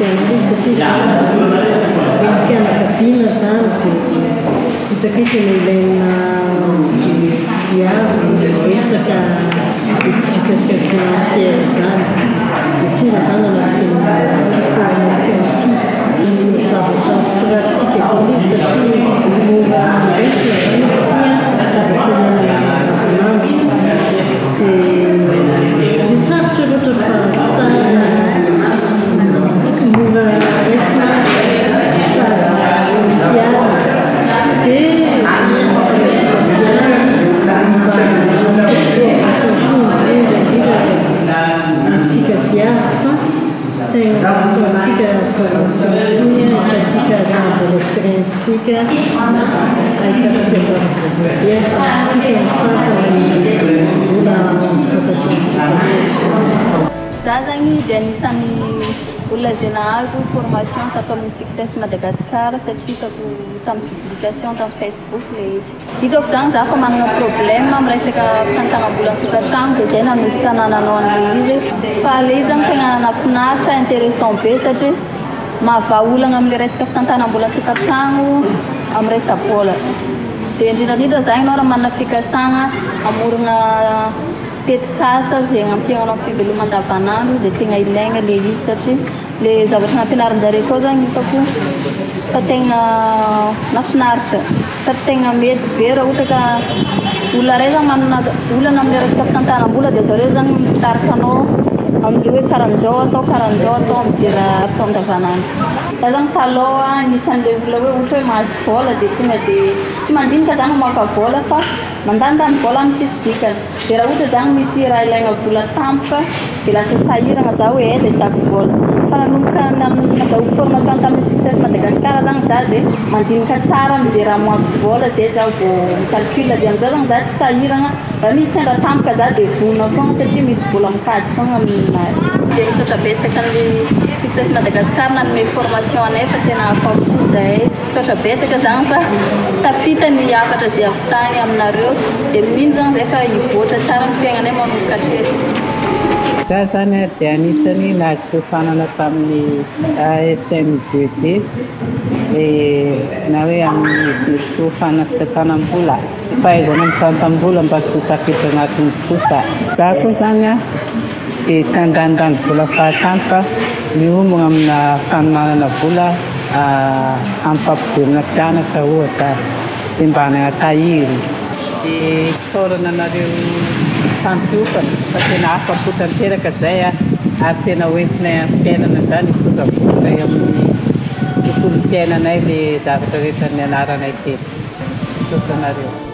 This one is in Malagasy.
an'ilay satria mpianakaviana zany dia hitakaiky ny ilaina viavy resaka éducation financière zany dia tonga zany anaty formation ty zavatra pratique koa izy satria mora resina zany satria zavatra ilaina dia tsy dia sarotra loatra fa tsara mora resina tsara piana dia antsika viavy fa tegna soantsika formation ty ahitantsika raha mbola tsy renitsika ahitantsika zavadia fa antsika mipatana vola tokatranotsika. Za zany dia anisan'ny olona zay nahazo formation tato amin'ny Success Madagascar satria tato tamin'ny publication tamin'ny Facebook le izy. Hitako zany za fa manana problème amin'ny resaka fitantagnam-bola amin'ny tokantrano dia zay nanosika nananao an'ilay izy fa le izy zany tegna nafinaritra intéressant be satria mahavaolagna amin'ilay resaka fitantagnam-bola amin'ny tokantrano amin'ny resa-bola. Dia indrindrandrindra zany ianao raha manana fikasagna amorona tetikasa zay agnampianao amin'ny fivelomana andavanandro dia tegna ilaigna le izy satria le zavatra nampianarin-jareo koa zany hitako fa tegna nafinaritra fa tegna mety be raha ohatra ka olona ray zany manana olana amin'ny resaka fitantagnam-bola dia zareo zany mitarika anao amin'ilay hoe karan'izao atao amin'izay raha atao andavanandro. Za zany taloha anisan'ilay olona hoe ohatra hoe mahazo vola dia tonga dia tsy mandinika zany mamoaka vola fa mandandany vola mitsitsidikany dia raha ohatra zany misy raha ilaigna vola tampoka dia lasa sahirana za hoe dia hitako vola fa nanomboka natao formation tamin'ny Success Madagascar zany za dia mandinika tsara amin'izay raha moako vola zay za vao calcule dia amin'izao zany za tsy sahirana raha misy sendra tampoka za dia vonona foagna satria misy vola mikajy foagna aminazy. Dia misaotra betsaka amin'ny Success Madagascar nanome formation anay fa tena afa-po zahay misaotra betsaka zany fa tafita ny hafatra zay avitany aminareo dia mino zany zay fa hivoatra tsara ny fiaignanay manomboka hatreto. Za zany dia anisan'ny nahazo fihofanana tamin'ny ASM2D na hoe amin'ny fihofanana fitantagnam-bola fahaizana amin'ny fitantagnam-bola mba tsy ho tafiditra agnatin'ny kosa. Za koa zany dia tsy andanindany vola fahatampoka miomagna amina fanomanana vola ampapidirina mpianatra ohatra dia mba tahiry dia saorana anareo tampiofana fa tena afa-po tanteraka zay ary tena hoentinay amin'ny fiainana zany fototravolinay amin'ny tontolo fiainanay le zavatra rehetra nianaranay teto. Misaotra anareo.